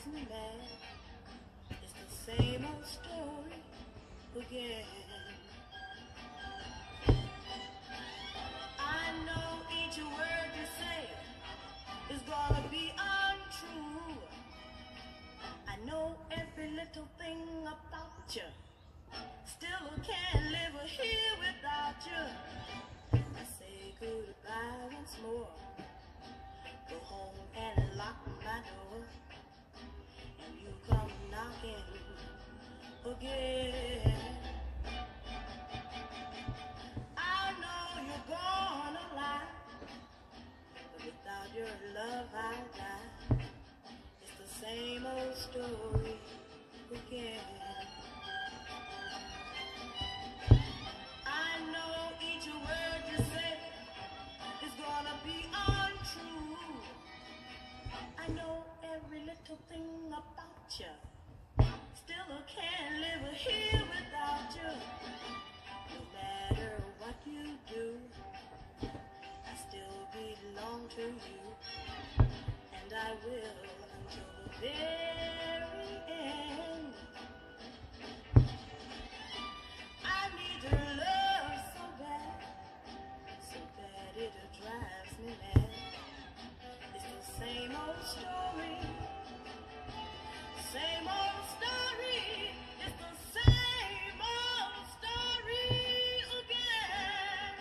me mad. It's the same old story again. I know each word you say is gonna be untrue. I know every little thing about you. Still can't live here without you. I say goodbye once more. Go home and lock my door. And you come knocking again. I know you're gonna lie, but without your love I die. It's the same old story again. I know each word you say is gonna be untrue. I know every little thing about you. Still I can't live here without you. No matter what you do, I still belong to you. And I will until the very end. I need your love so bad it drives me mad. It's the same old story, same old story. It's the same old story again.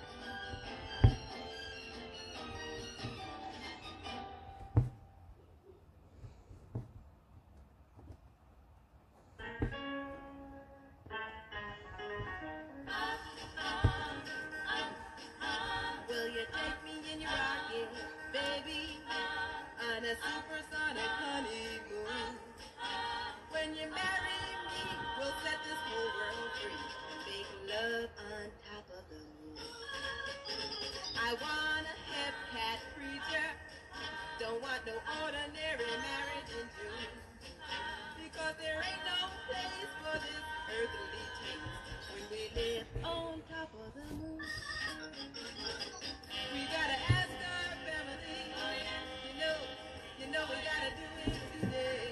Will you take me in your rocket, baby, on a supersonic honeymoon? When you marry me, we'll set this whole world free and make love on top of the moon. I want a hip cat preacher, don't want no ordinary marriage in June, because there ain't no place for this earthly taste when we live on top of the moon. We gotta ask our family, you know we gotta do it today.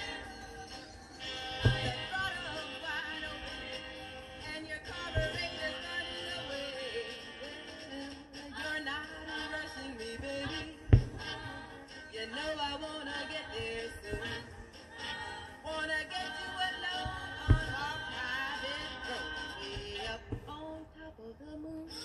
The throttle's wide open and your carburetor's running away. Well, you're not rushing me, baby. You know I wanna get there soon. Wanna get you alone on our private road, way up on top of the moon.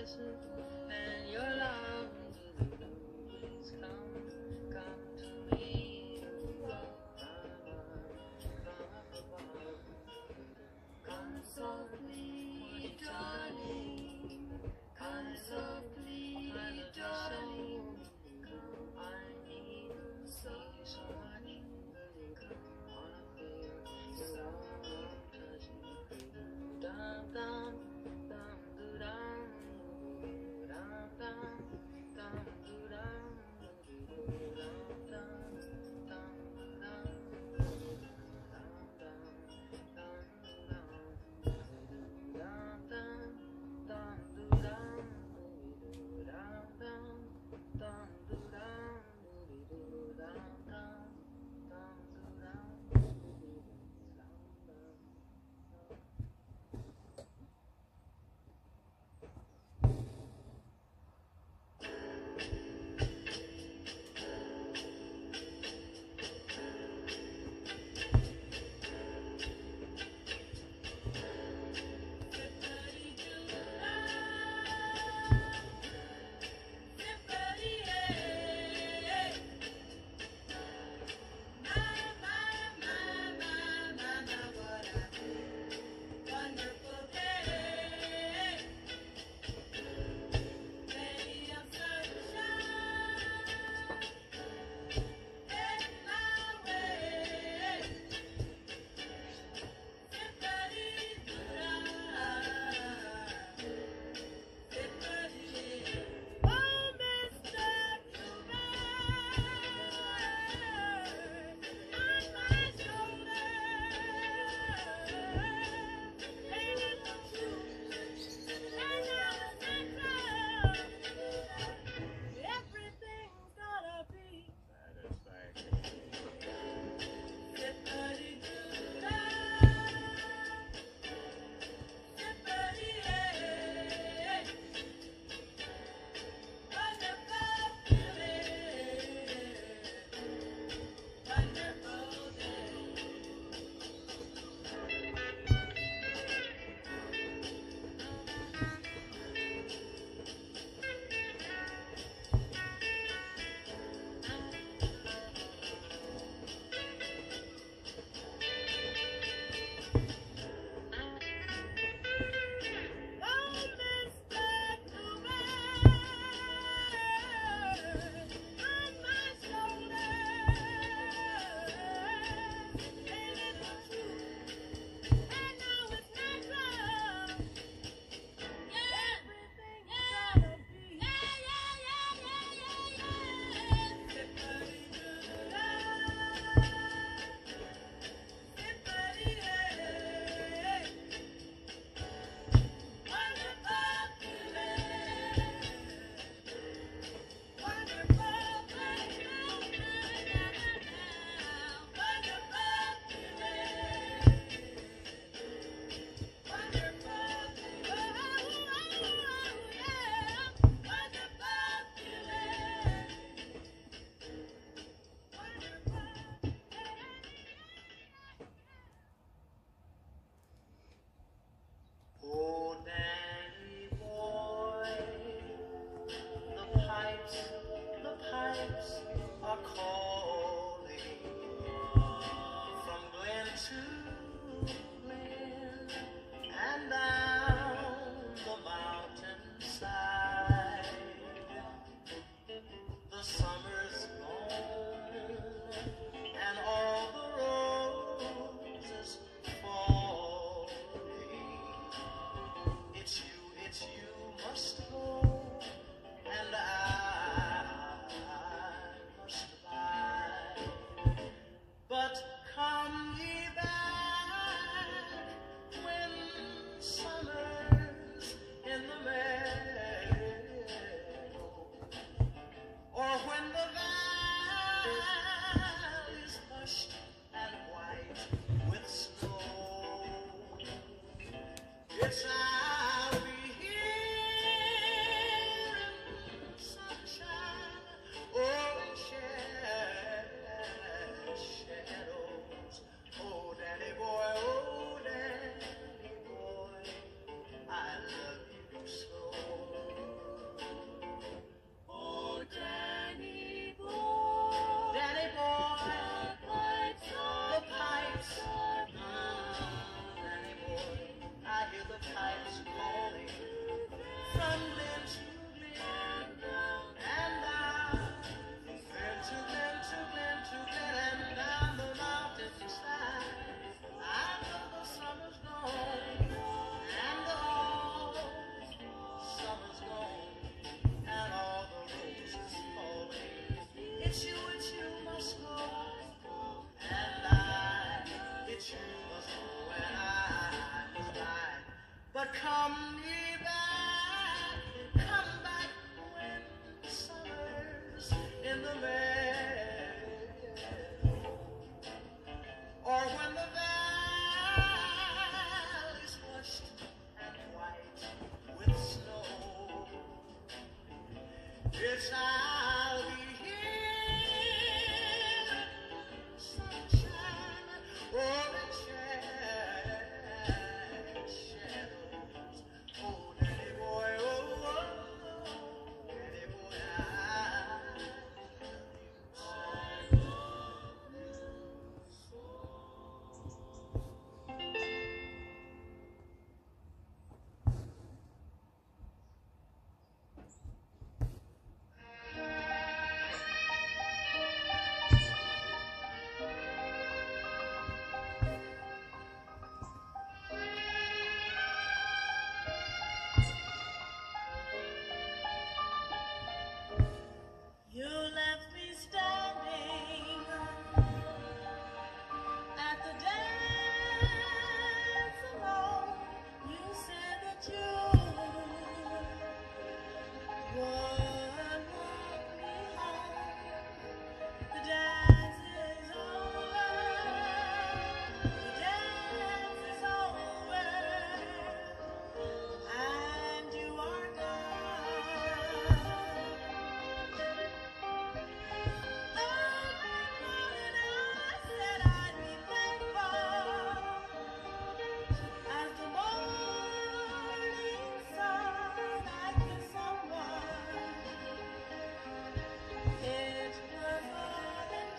and your love is come to me. Come softly, darling. Come softly, darling. I need so much. Wanna feel your love touching. Dum dum dum dum.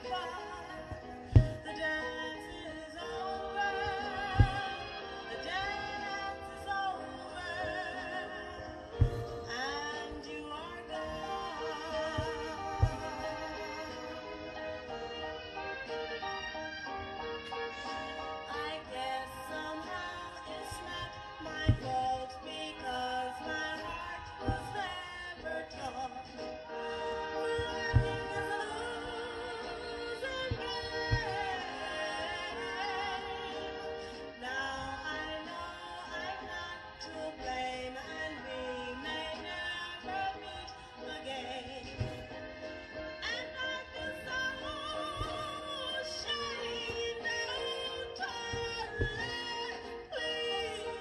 The dance is over. The dance is over. And you are gone. I guess somehow it's not my fault because my heart was never taught. Loving is a losing game. Now I know I'm not to blame and we may never meet again. And I feel so ashamed now, darling, please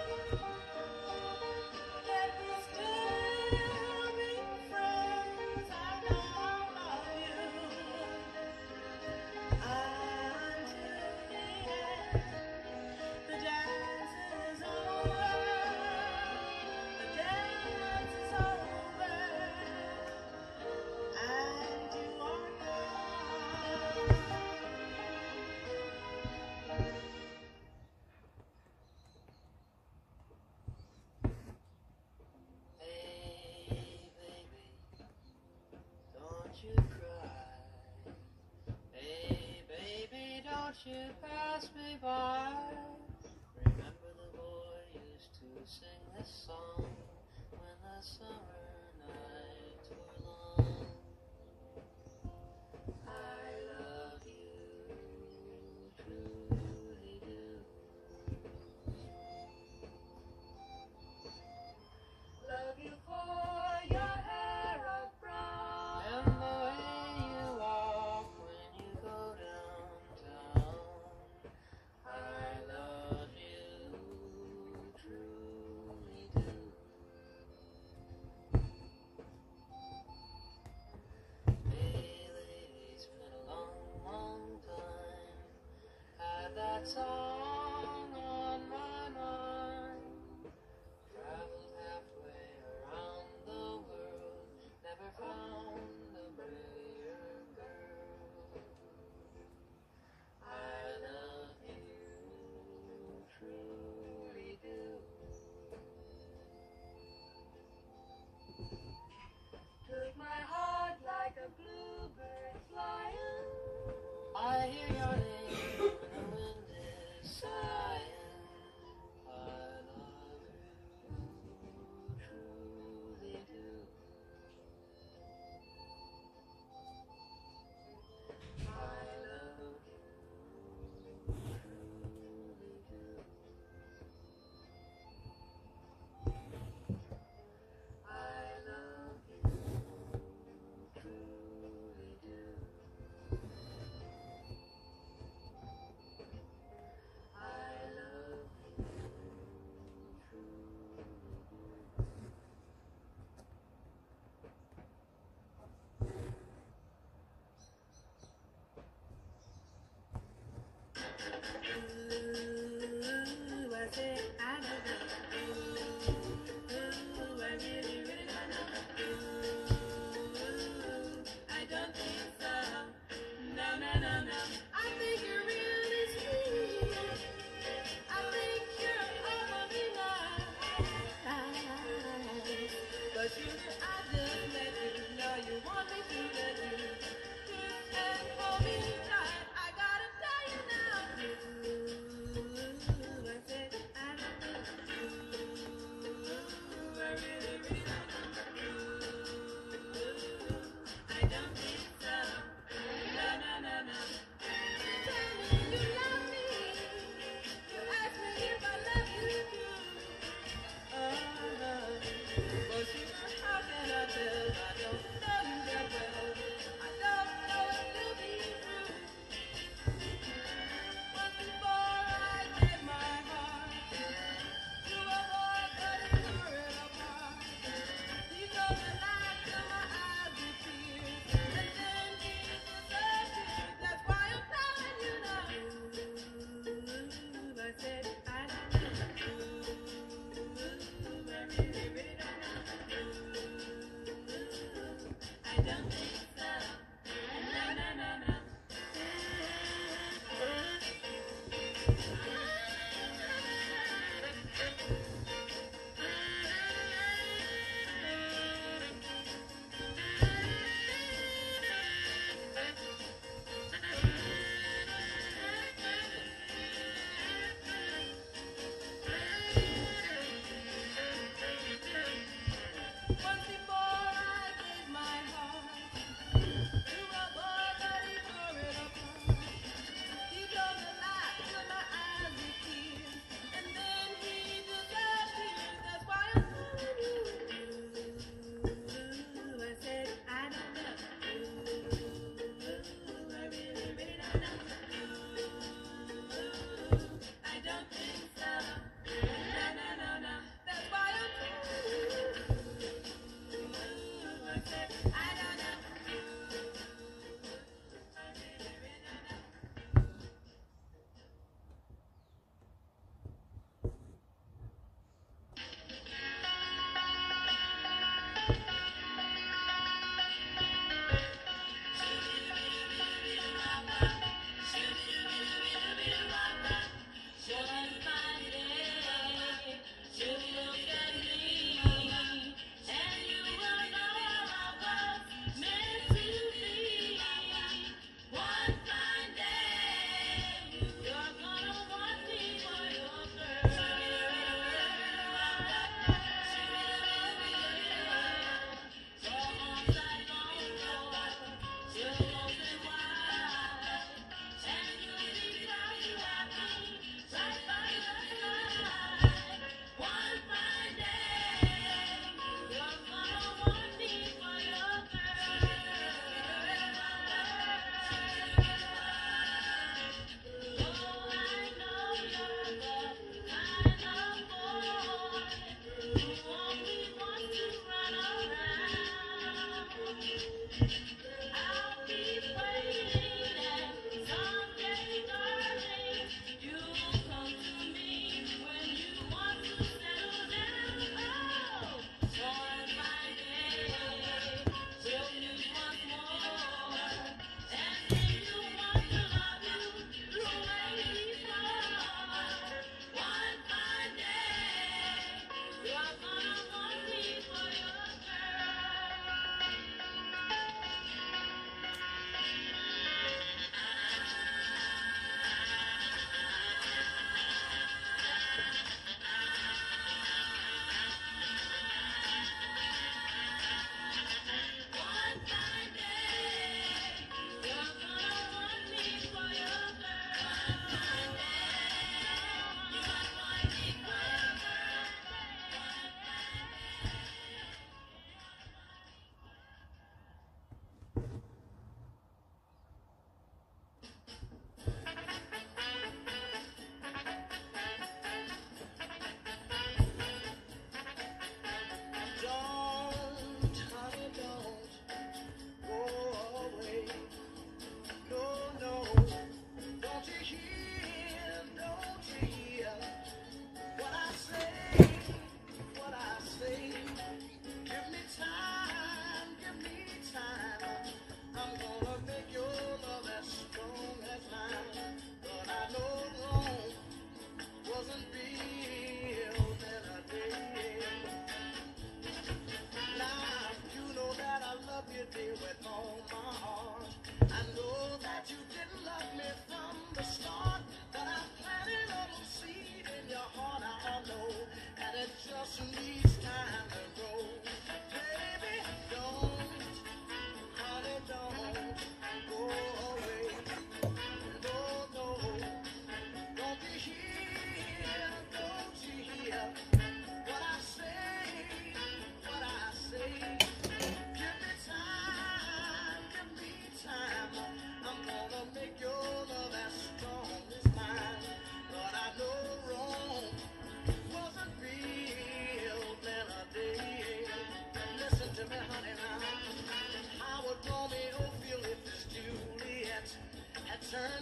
let me still be friends. I know I love you until the end. The dance is over. The dance is over. And you are gone. Hey, baby, don't you cry. Hey, baby, don't you pass me by. Remember the boy used to sing this song when the summer nights were long. I love you, truly do. Love you for your hair of brown and the way you walk when you go downtown. I love you, truly do. Hey lady, it's been a long, long time. Had that song on my mind. Traveled halfway around the world, never found a prettier girl. I love you, truly do. Took my heart like a bluebird flying. I hear your name when the wind is sighing. I love you, truly do. I love you, truly do. I love you, truly do.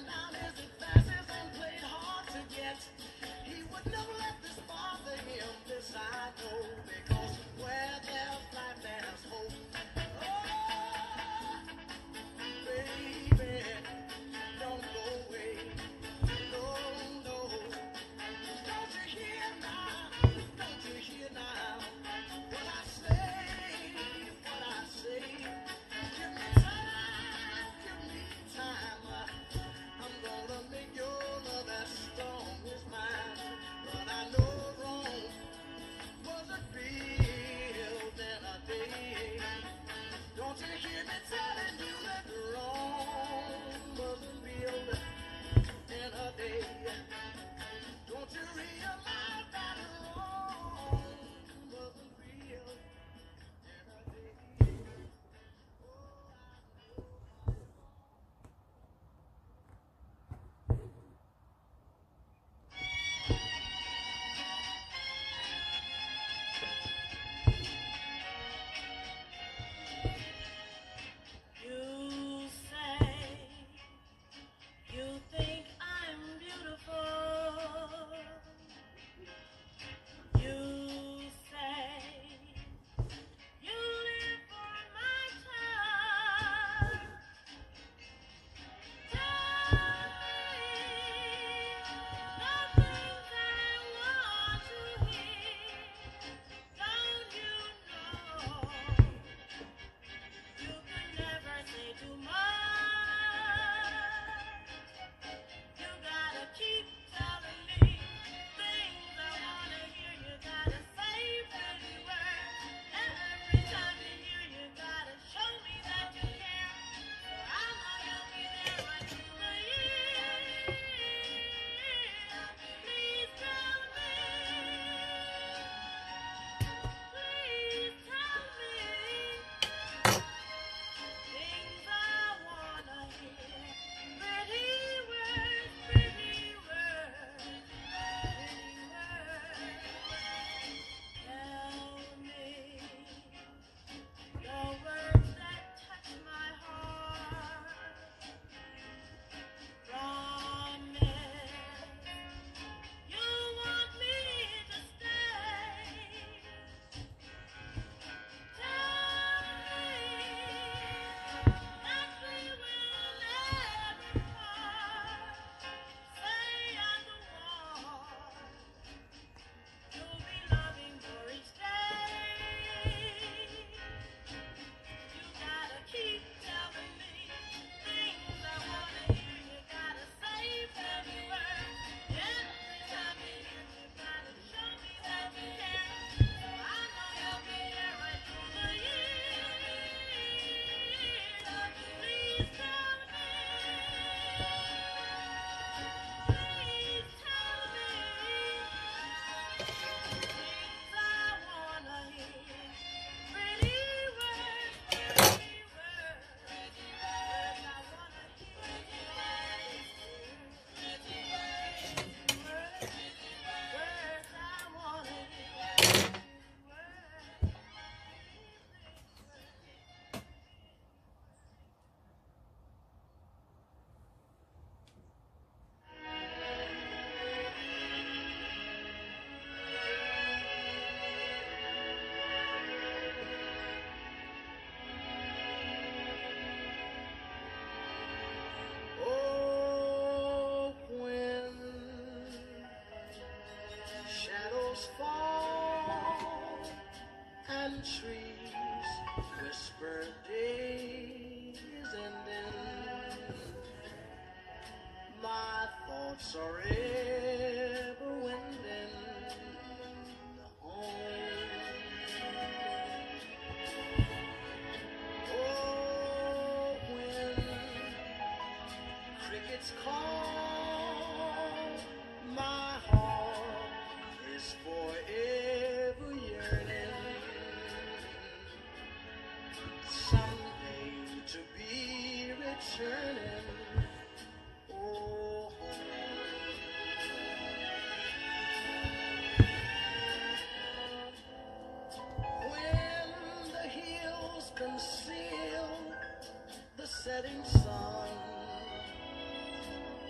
Conceal the setting sun.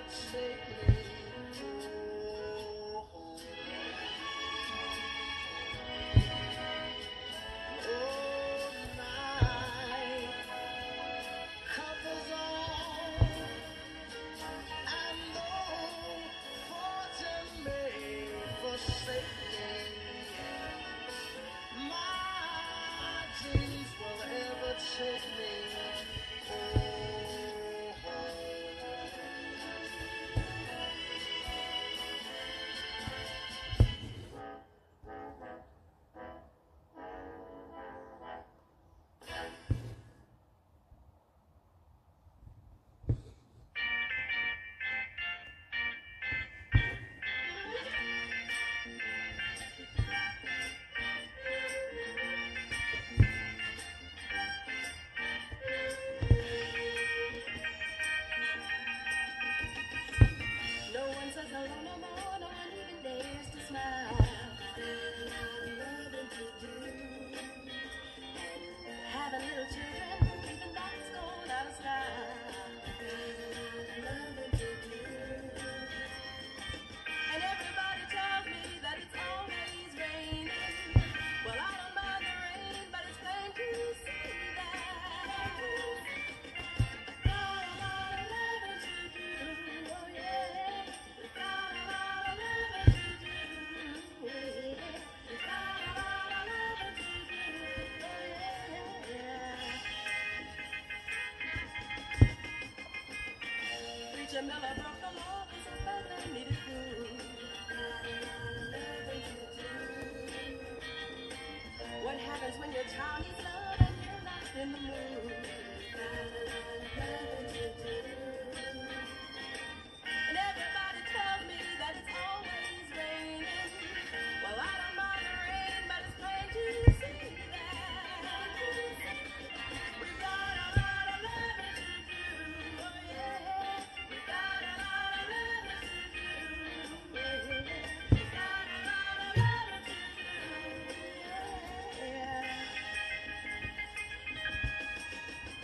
take me home. Oh, night covers all, and no fortune may forsake me. My dreams will ever take me no one says hello no more, no one even dares to smile. Nothing to do. Having little children, even that's going out of style. Nothing to do. And everybody tells me that it's always raining. Well, I don't mind the rain, but it's plain to see that got a lot of loving to do. Oh yeah, we got a lot of loving to do. Yeah, we got a lot of loving to do. Oh yeah. Preacher Miller broke the law, cause his brother needed food. Got a lot of loving to do. What happens when your child needs love and you're not in the mood? Got a lot of loving to do. And everybody tells me that it's always raining. Well, I don't mind the rain, but it's plain to see that we got a lot of loving to do. Oh yeah, we got a lot of loving to do. Yeah, we got a lot of loving to do. Yeah.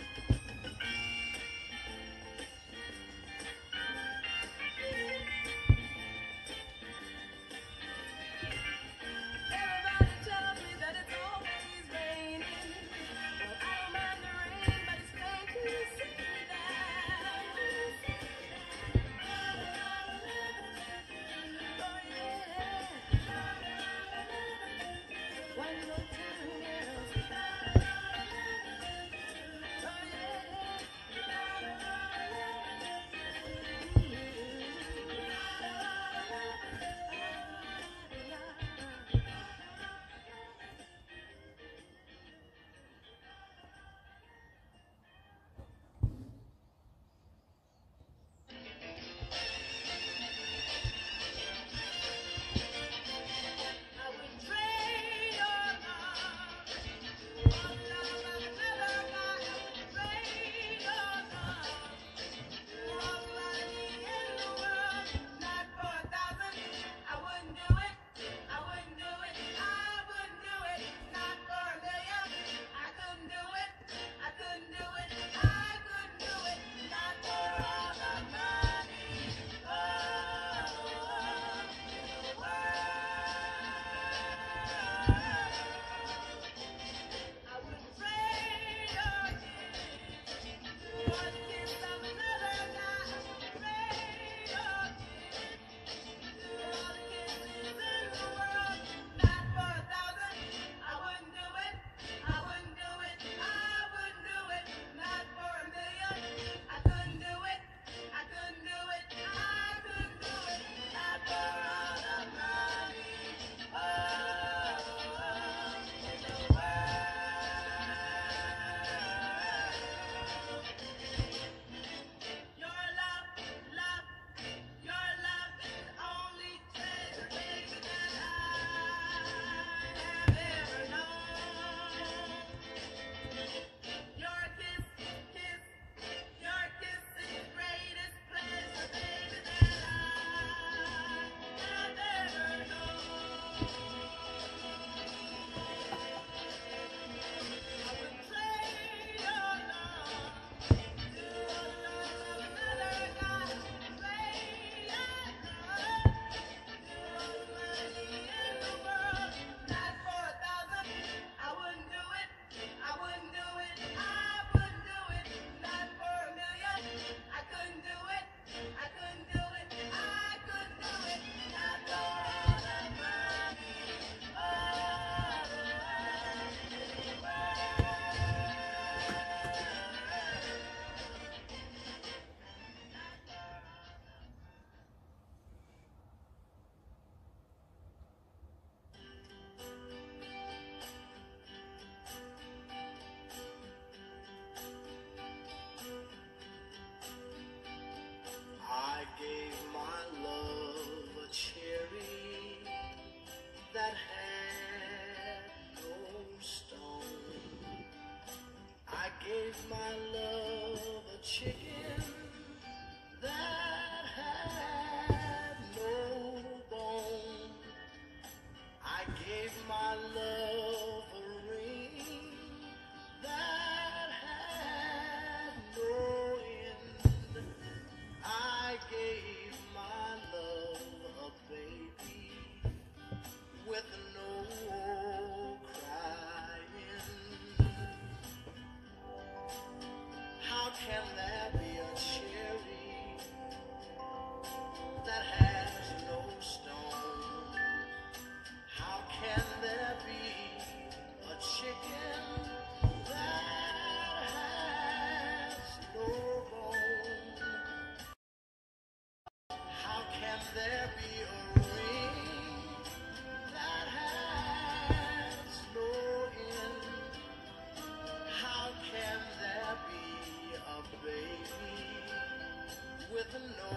with no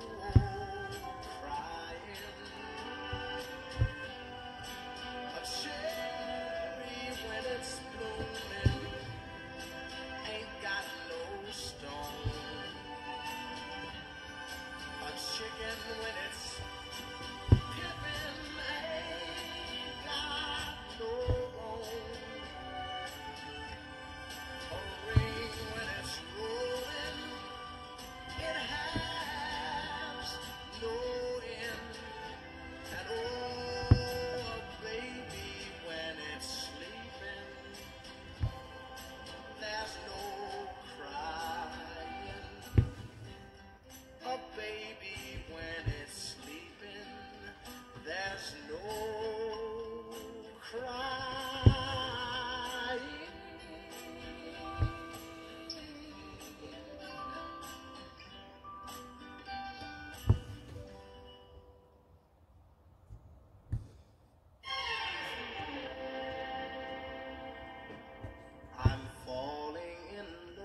crying. A cherry when it's blooming ain't got no stone. A chicken when it's pippin' ain't got no bone. A ring when it's rolling, it has no end. And oh, a baby when it's sleeping, there's no crying. A baby when it's sleeping, there's no crying. I'm falling in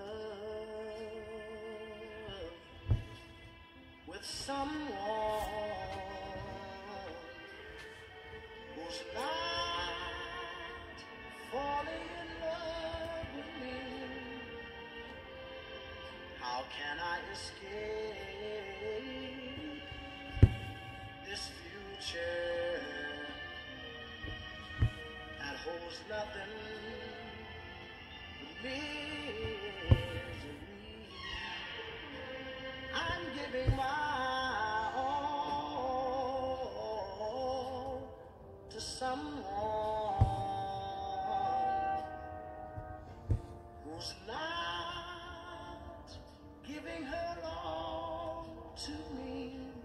love with someone who's not falling in love with me. How can I escape this future that holds nothing but misery? I'm giving my all to someone who's not giving her all to me.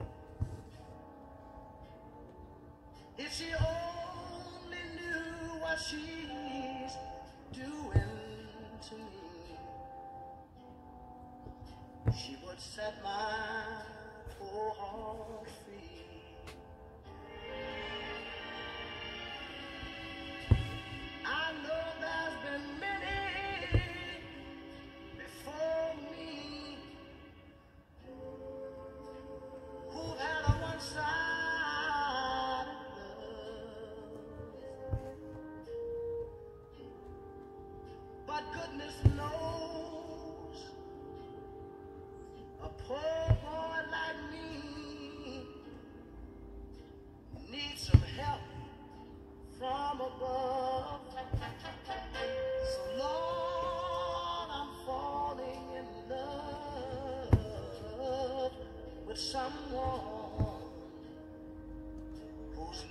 If she only knew what she's doing to me, she would set my poor heart free. I know there's been many before me who've had a one-sided love, but goodness knows a poor boy like me needs some help from above. So Lord, I'm falling in love with someone who's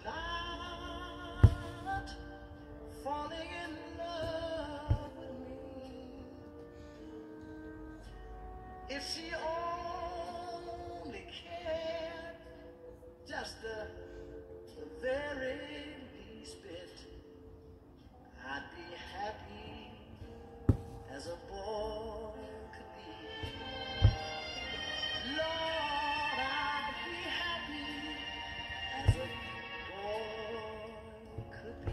not falling in love with me. If she only cared just the very least bit, I'd be happy as a boy could be. Lord, I'd be happy as a boy could be.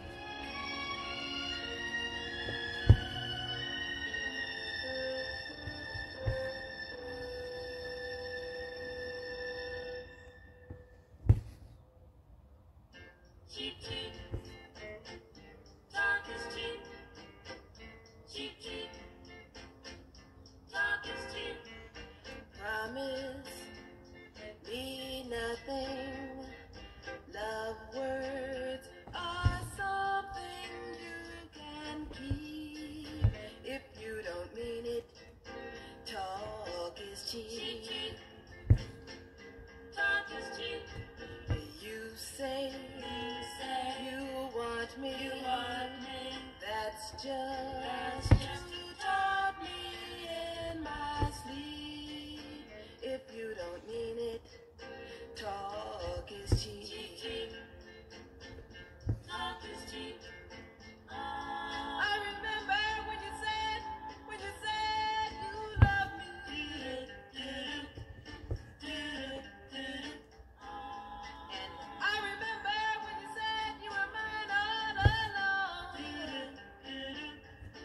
Cheep, cheep, talk is cheap. Cheep, cheap, talk is cheap. Promise me nothing. Love words are something you can keep. If you don't mean it, talk is Cheep, cheap. cheep, talk is cheap. You say you want me. That's just you taught me in my sleep. If you don't mean it, talk is cheap. Cheep, cheep, talk is cheap. I remember when you said you love me. And I remember when you said you were mine all along.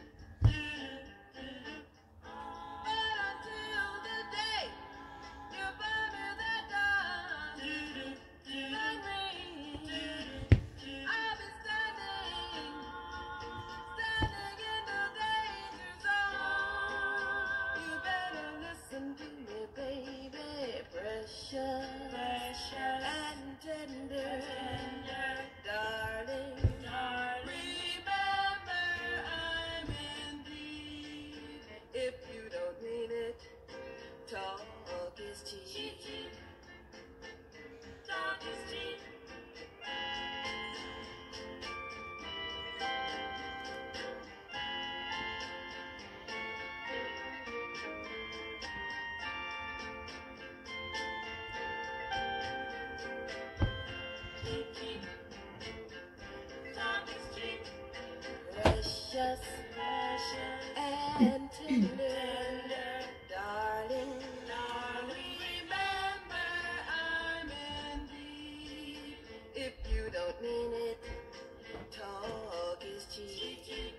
precious and tender, darling, darling. Remember, I'm in deep. If you don't mean it, talk is cheap.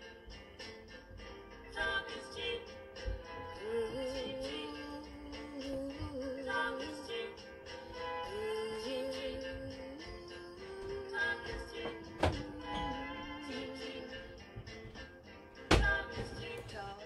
Talk is cheap. Talk is cheap. Talk is cheap. Talk is cheap.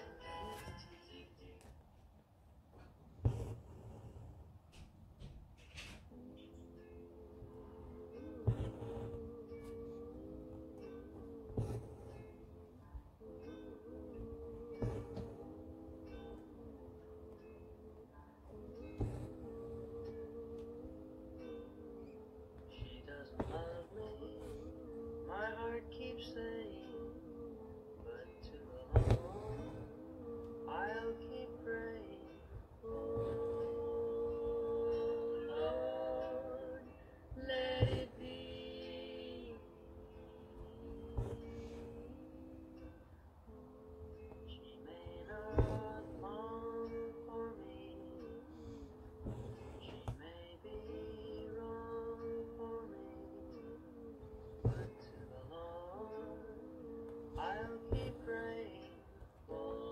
She doesn't love me, my heart keeps saying, but too alone, I'll keep praying. Oh Lord, let it be. She may not long for me, she may be wrong for me, but to the Lord I'll keep praying. Oh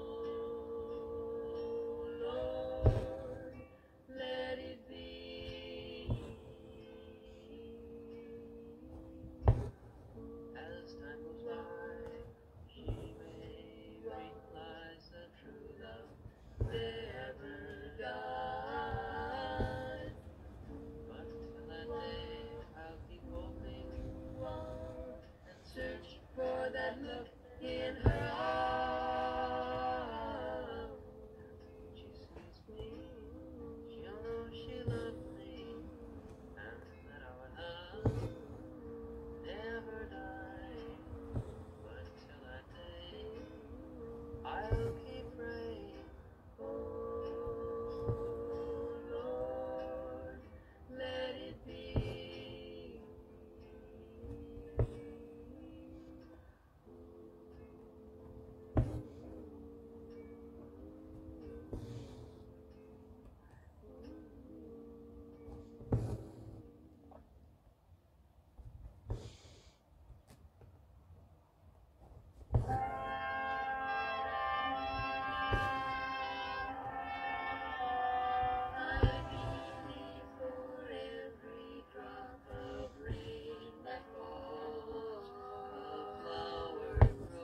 Lord, let it be. As time goes by, she may realize the true love never dies. But till that day, I'll keep hoping and search for that look in her eyes. When she sees me, she'll know she loved me, and that our love never died. But till that day, I'll keep praying. Oh Lord, let it be. I believe for every drop of rain that falls, a flower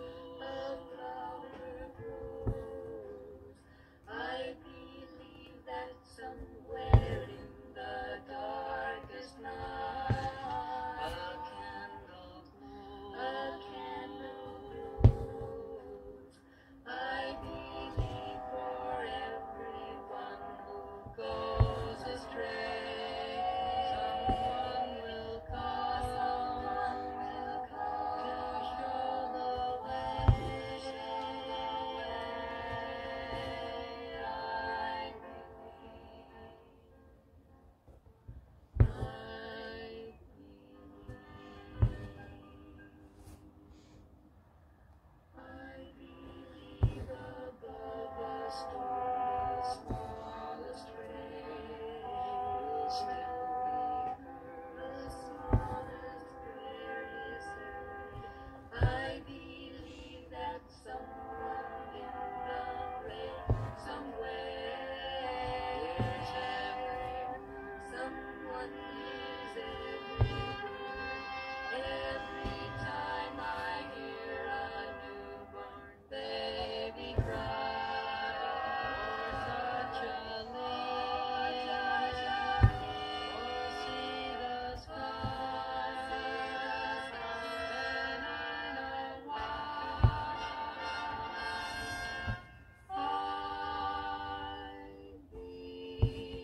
grows. I believe that somewhere in the darkest night, a candle glows. I believe for everyone who goes astray, someone will come to show the way. I believe above a storm, the smallest rain will still be heard. The smallest prayer is heard. I believe that someone in the rain somewhere hears every word. Someone hears every word. Every time I hear a newborn baby cry, or touch a leaf, or see the sky, then I know why. I believe.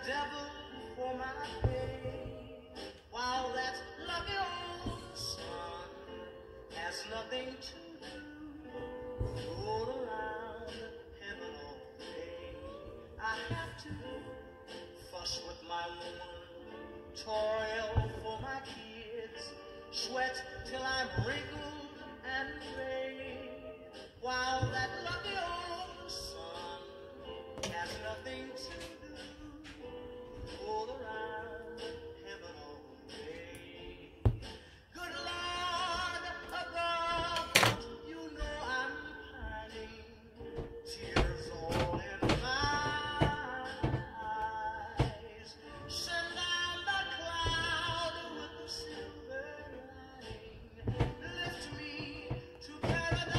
devil for my pay, while that lucky old sun has nothing to do, roll around heaven all day. I have to fuss with my woman, toil for my kids, sweat till I'm wrinkled and gray, while that lucky old sun has nothing to do, roll around heaven all day. Good Lord above, you know I'm pining, tears all in my eyes. Send down that cloud with the silver lining, lift me to paradise.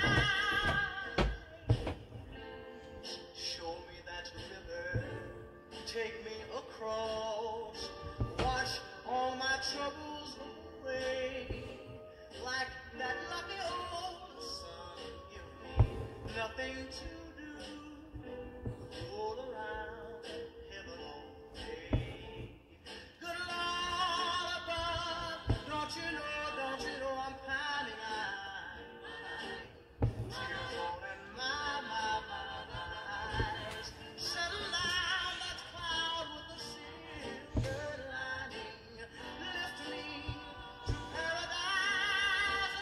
Show me that river, take me across, wash all my troubles away, like that lucky old sun. Give me nothing to do, roll around heaven all day. Good Lord above, don't you know I'm pining, tears all in my eyes. Settle down that cloud with the silver lining, lift me to paradise.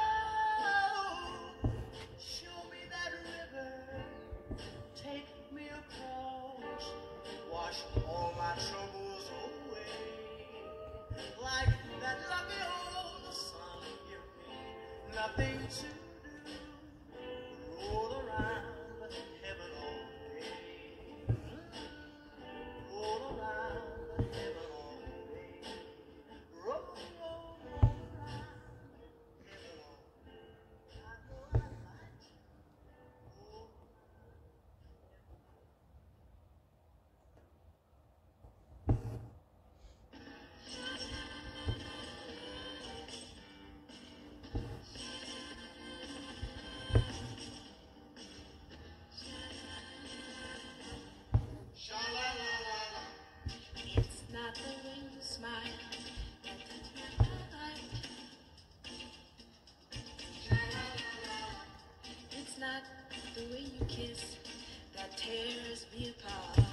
Oh, show me that river, take me across, wash all my troubles away, like that lucky old sun. Give me nothing to do, roll around heaven all day, roll around heaven all day, roll around heaven all day. I know I like you. Oh. It's not the way you smile that touches my heart. It's not the way you kiss that tears me apart.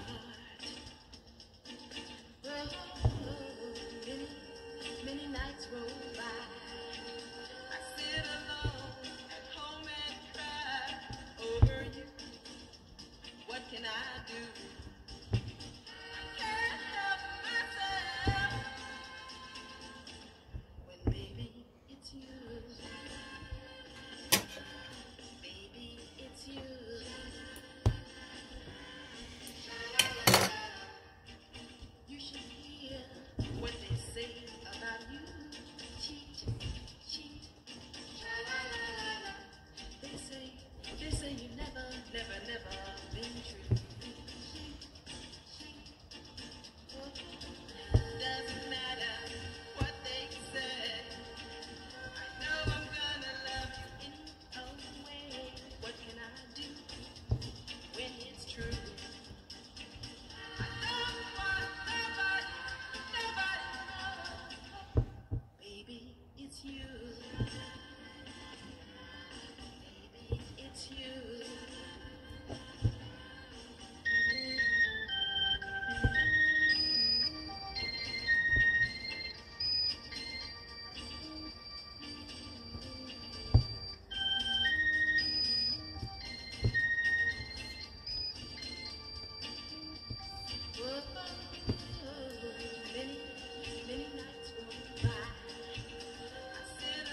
Oh, many nights roll by. I sit alone at home and cry over you. What can I do? I can't help myself When baby, it's you. Baby, it's you. You should hear what they say about you. cheat, cheat. They say you never been true. Doesn't matter what they say. I know I'm gonna love you Anyway, what can I do when it's true. I don't want nobody knows. baby, it's you. Baby, it's you. Many nights roll by. I sit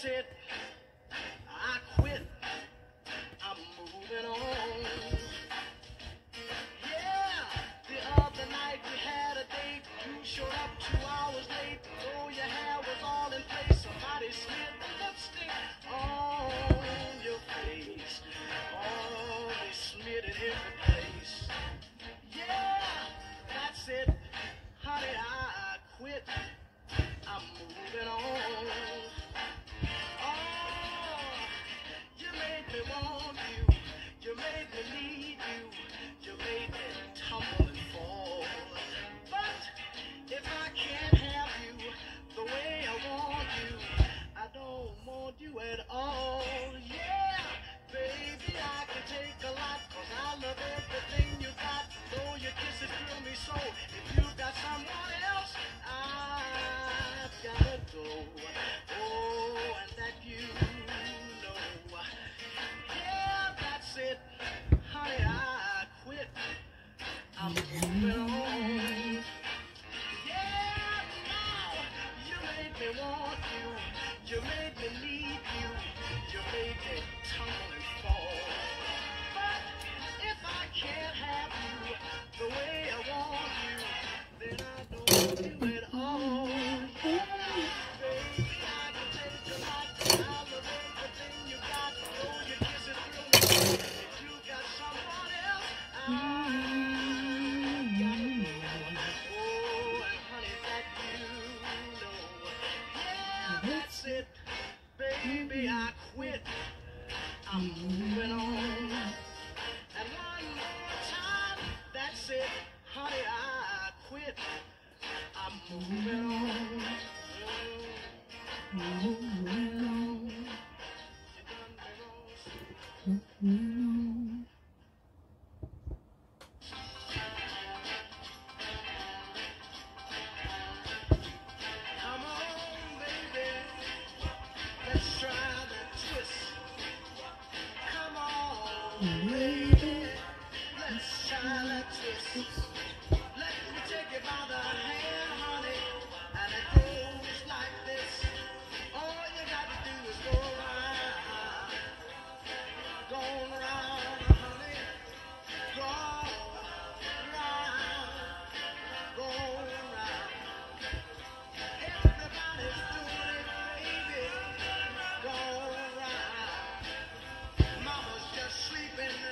That's it. I quit. I'm moving on. Yeah, the other night we had a date. You showed up 2 hours late. Oh, your hair was all in place. Somebody smeared the lipstick on your face. Oh, they smeared it every place. Yeah, that's it. Honey, I quit. I'm moving on. Oh, you made me want you. You made me need you. You made me tumble and fall. But if I can't have you the way I want you, I don't want you at all. Yeah, baby, I can take a lot, 'cause I love everything you got. Though your kisses thrill me so. If you got someone else, I've gotta go. Oh, and that you know. Yeah, that's it. Honey, I quit. I'm moving on. Yeah, now you made me want you. You made me need you. You made me tumble and fall. But if I can't have you the way I want you, then I don't want you at all. Yeah, baby, I can take a lot. I love everything you got. Oh, your kisses thrill me so. If you got someone else, I gotta go. Oh, and honey, that you know. Yeah, that's it. Baby, I quit. I'm moving on. And one more time, that's it. Honey, I quit. I'm moving on. Moving on. You done me wrong. Come on, baby. Let's try the twist. Come on, baby. Let's try that twist. Let me take you by the hand, honey. And it goes like this. All you got to do is go around. Go around, honey. Go around. Go around. Everybody's doing it, baby. Go around. Mama's just sleeping.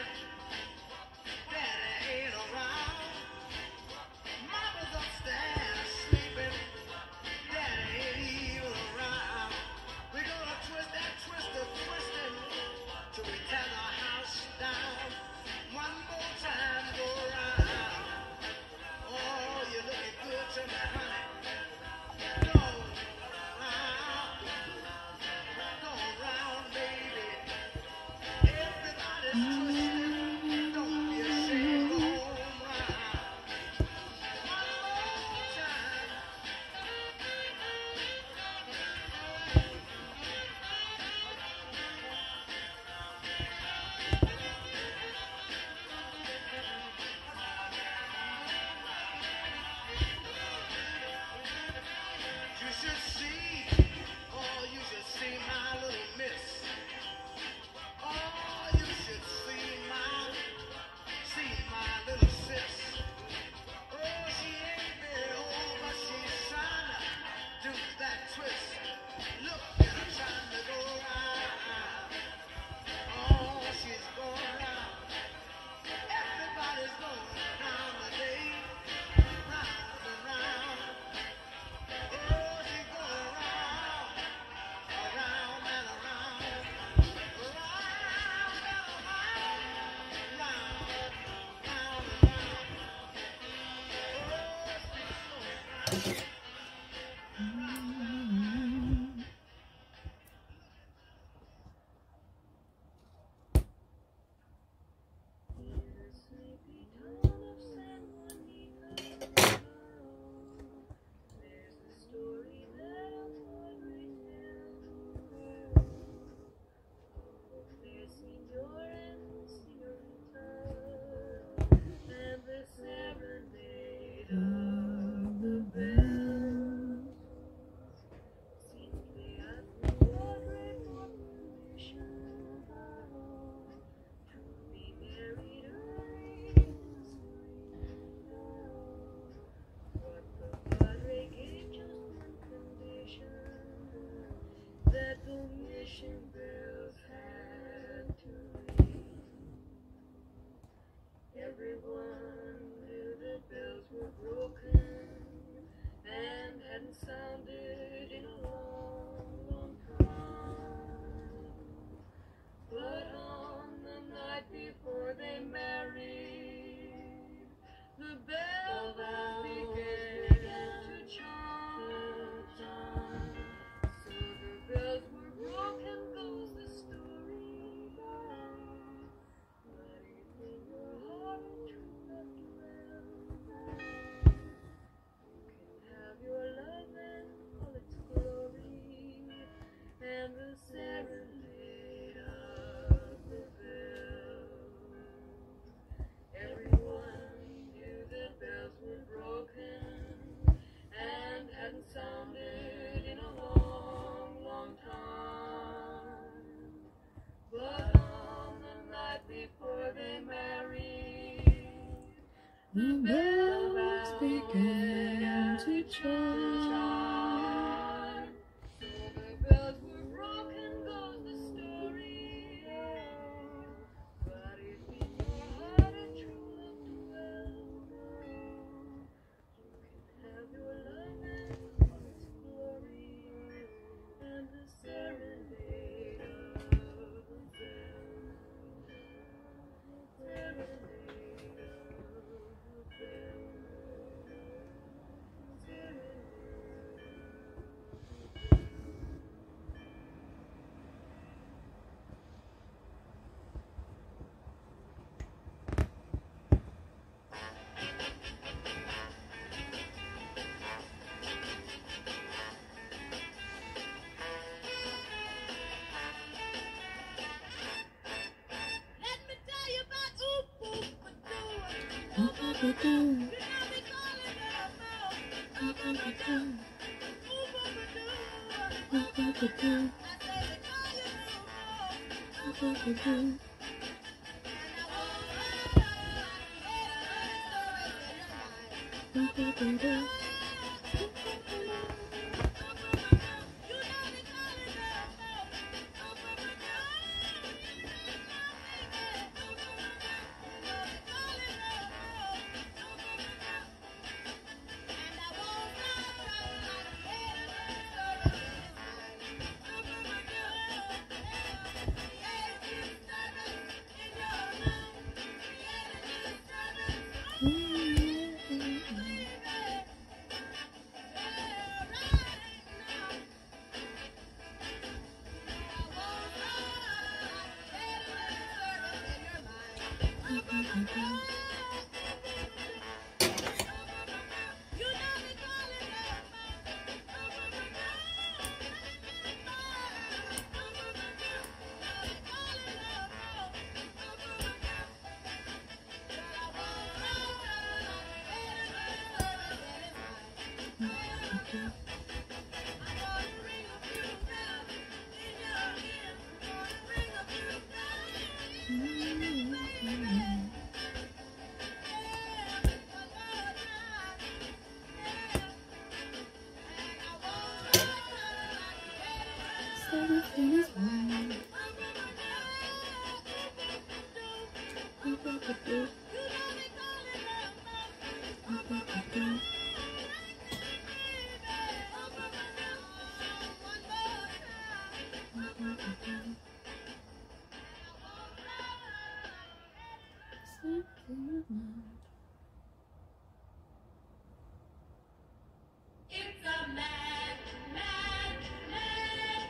It's a mad, mad, mad,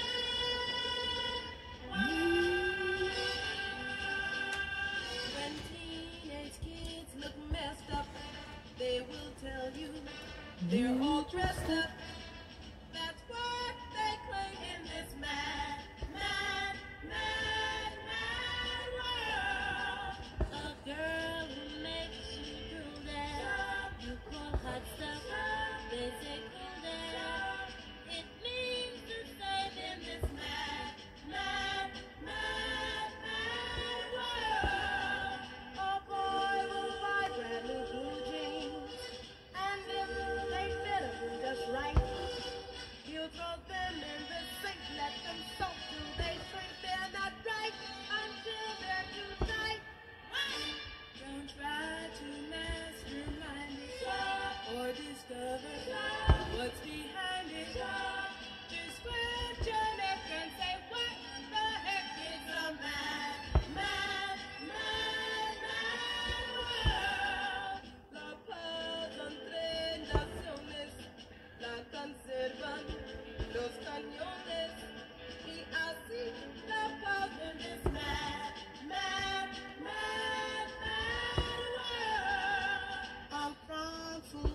mad world. When teenage kids look messed up, they will tell you they're all dressed up. That's what they claim in this mad, mad, mad, mad world. A girl who makes you do that, you call hot stuff. They say cool that. It means to save in this mad, mad, mad, mad world. A boy will buy brand new blue jeans, and if they fit him just right, he'll throw them in the sink, let them soak till they shrink. They're not right until they're too tight. Don't try to mastermind it or discover what's behind it. Just scratch your neck and say, what the heck is a mad, mad, mad, mad world? La paz entre naciones la conservan los cañones, y así la paz en this mad, mad, mad, mad world. En France on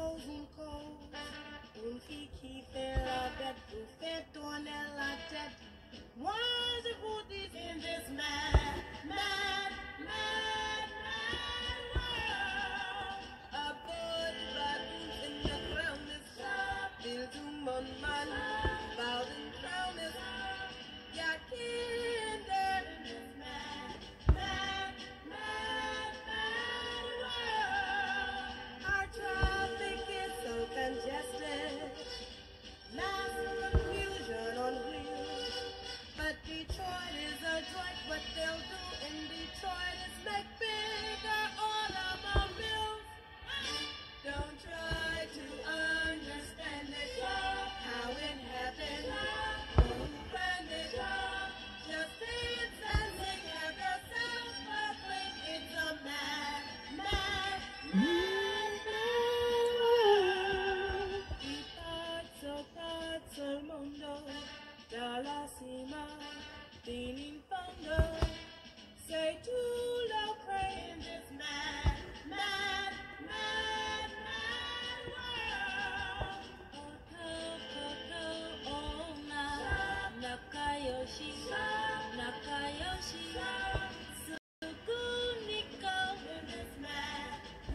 cause, une fille qui fait la bête pour faire tourner la tête. Moi je vous dis in this mad, mad, mad, mad world. A boy riding in the ground is still to man, bowed and crowned is ya kinder in this mad, mad, mad, mad world. Our traffic is so congested, mass confusion on wheels. But Detroit is a joint. What they'll do in Detroit is make bigger automobiles. Don't try to understand it, how it happened, or who planned it. Just dance and sing, have yourself a blink. It's a mad, mad, mad, mad world. Y pazzo el mundo dalla cima dell'infondo. Say to lo pray in this mad, mad, mad, mad world. Oh, Nakayoshi, Nakayoshi, Sukuniko in this mad,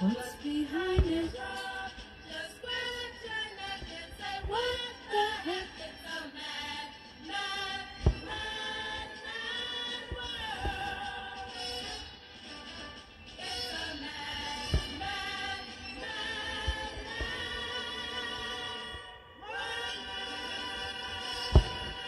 What's behind it? Just grab your neck and say, what the heck? It's a mad, mad, mad, mad world. It's a mad, mad, mad, mad world.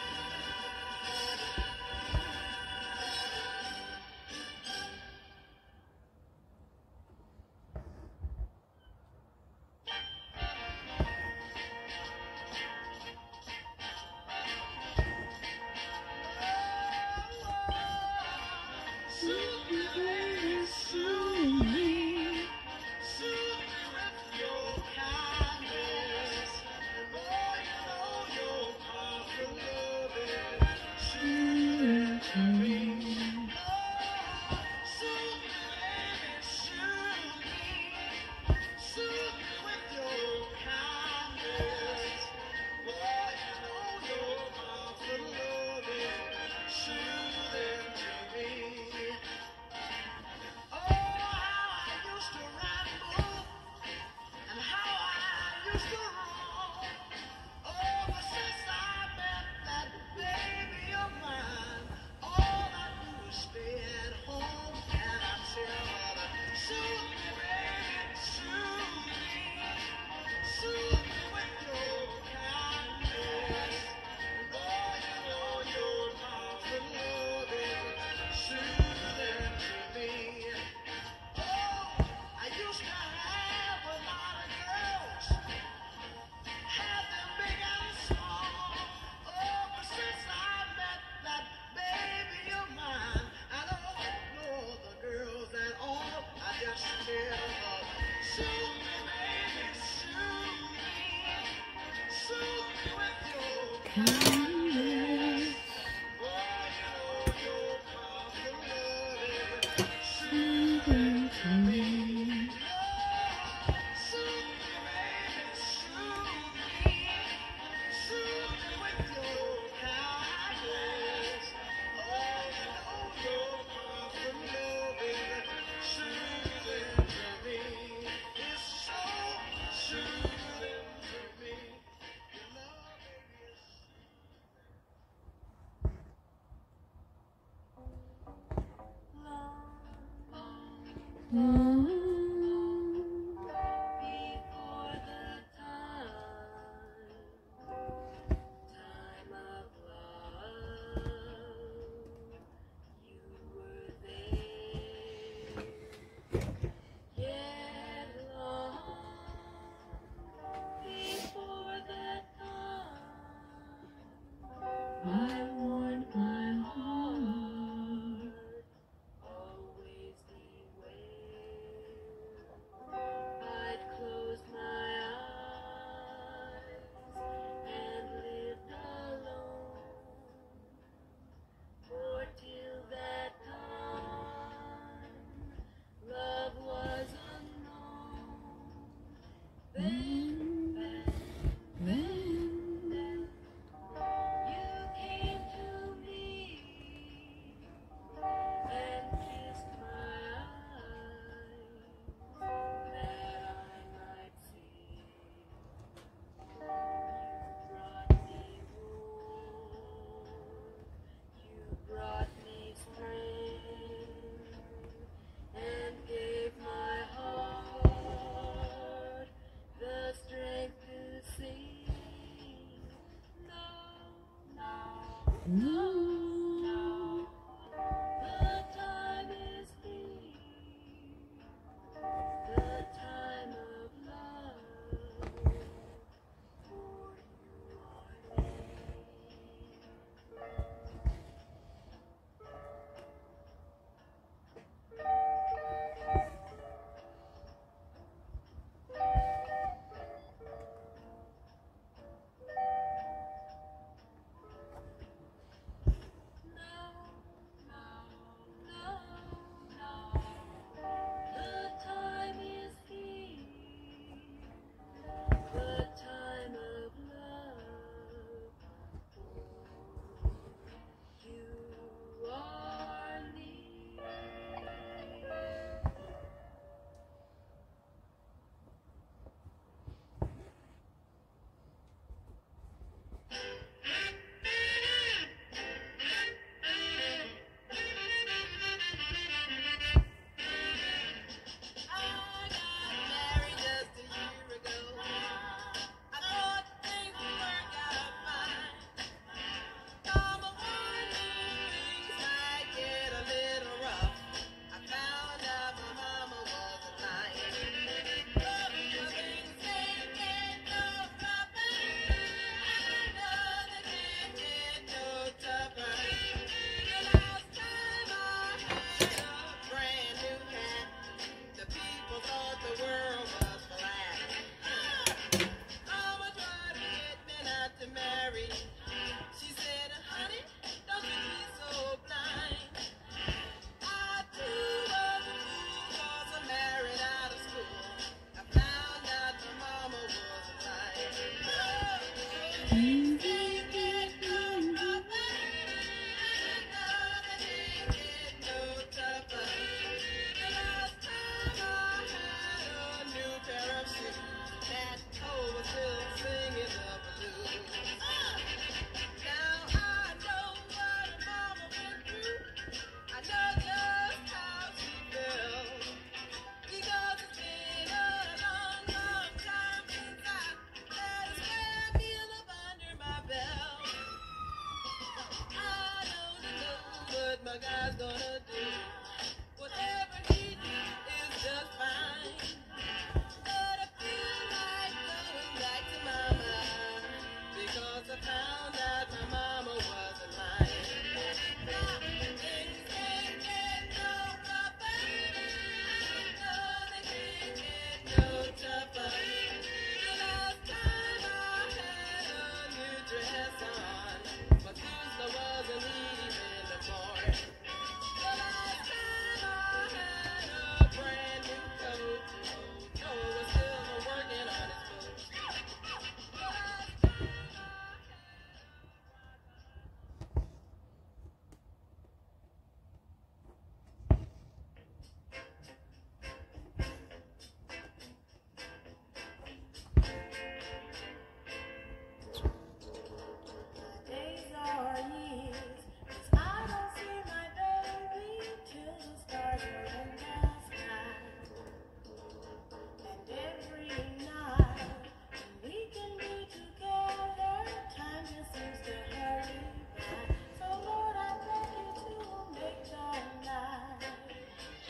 Before the time of love, you were there. Yet long before that time, I warned my heart, always beware.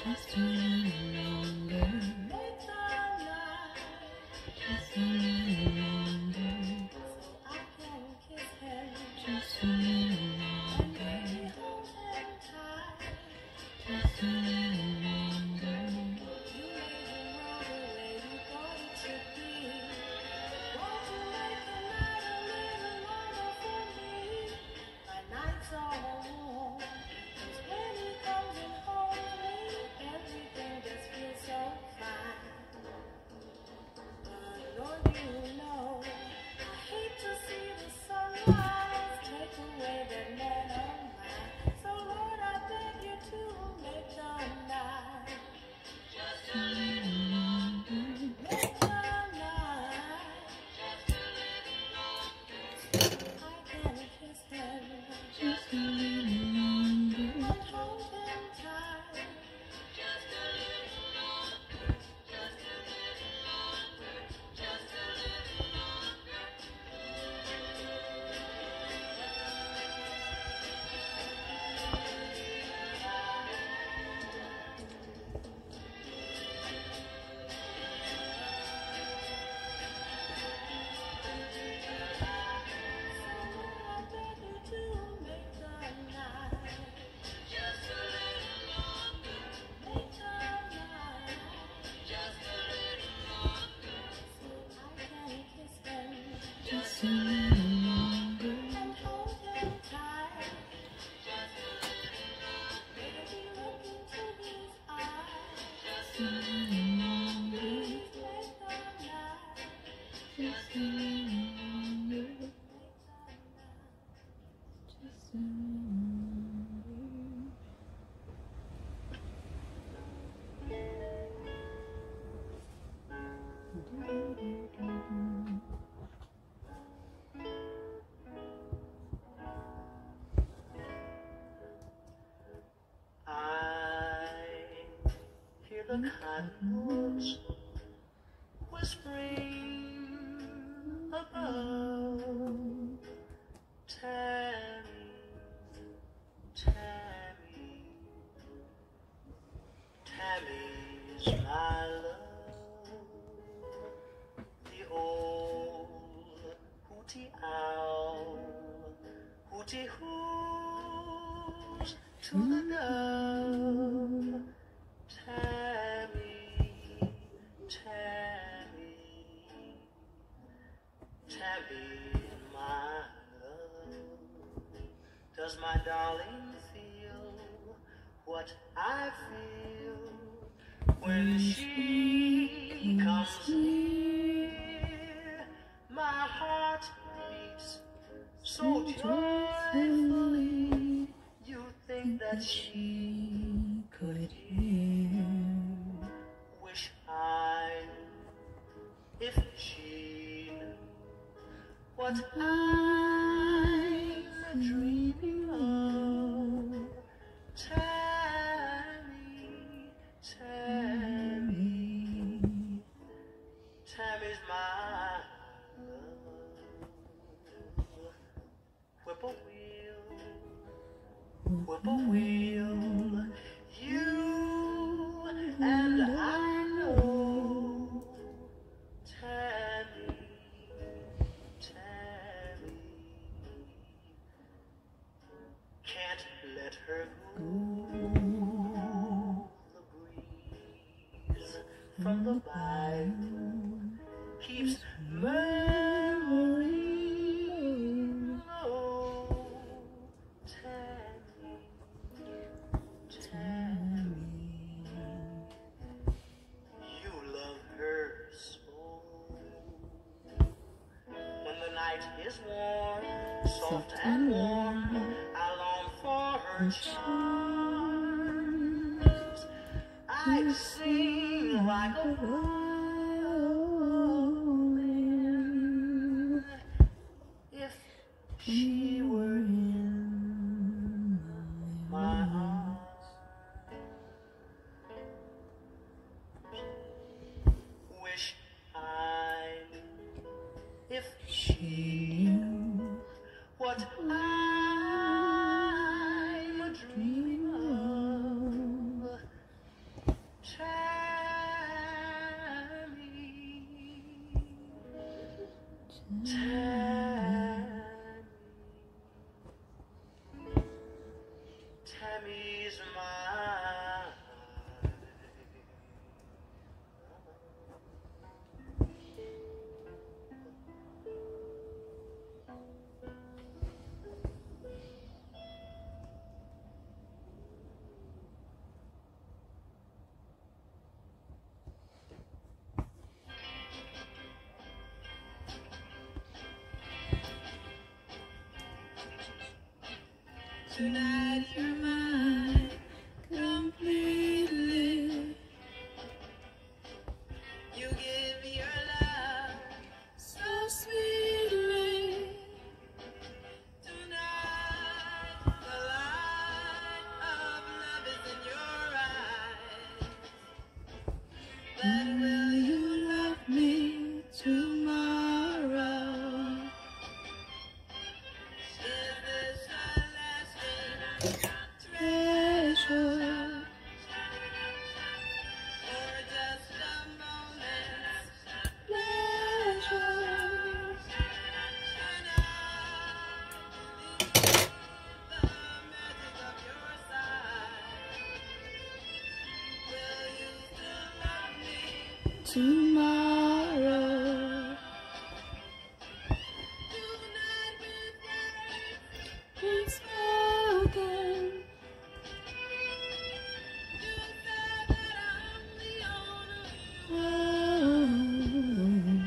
just a little longer. Make our night just a little longer, so I can kiss him just a little longer, and maybe hold him tight just a little longer. You made the world the way you thought it should be. Won't you make the night a little longer for me? My nights are warm, 'cause when he comes and holds me, everything just feels so fine. But Lord, you know, I hate to see the sunrise take away that man of mine. So Lord, I beg you to make the night just a little longer. Make the night just a little longer, so I can kiss him just a little longer, and hold him tight just a little longer, just a little longer, just a little longer. Just a little longer, and hold him tight just a little longer. Maybe look into his eyes just a little longer. Please make the night just a little longer. Make the night just a little longer. The cottonwoods whispering above. Tammy, Tammy, Tammy's my love. The old hooty owl, hooty hoos to the dove. Tammy, Tammy, Tammy, my love. Does my darling feel what I feel when she comes near? My heart beats so joyfully, you think that she could hear. Wish I knew if she knew what I'm dreaming of. Tammy, Tammy, Tammy's my love. Whippoorwill, whippoorwill, you and I know. Tammy, Tammy, can't let her go. The breeze from the bayou keeps murmuring low. Tammy, Tammy, you love her so. When the night is warm, soft and warm, I long for her charms. I'd sing like a violin if she were in my arms. Wish I knew if she knew what I'm dreaming of. Tonight you're mine completely. You give your love so sweetly. Tonight the light of love is in your eyes. But will you love me tomorrow? Is this a lasting treasure? Or just a moment's pleasure? And I believe the magic of your side. Will you still love me tomorrow? Tonight with words unspoken, you said that I'm the only one.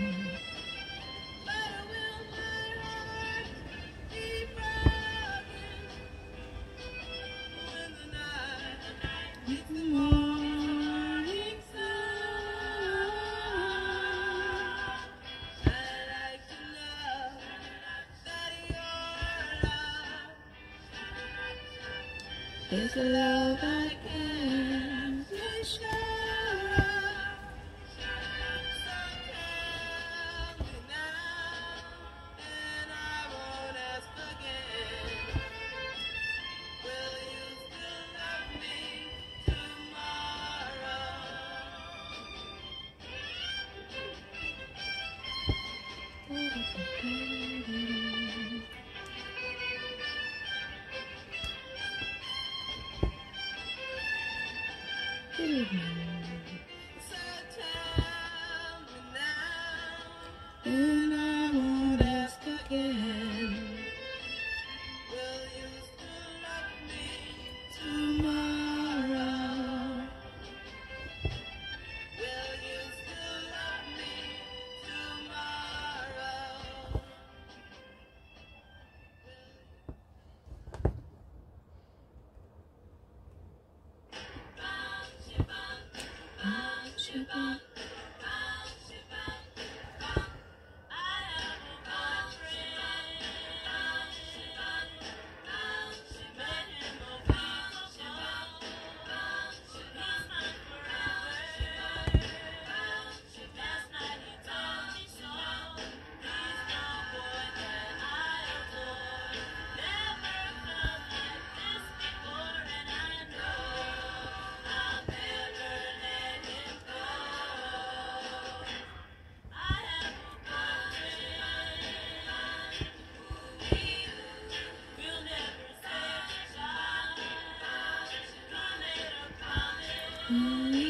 But will my heart be broken when the night meets the morning sun? I like to know that your love is a love I can't be sure of. So tell me now, and I won't ask again. Will you still love me tomorrow? So tell me now, and I won't ask again. Will you still love me tomorrow? Will you still love me tomorrow? Mm-hmm.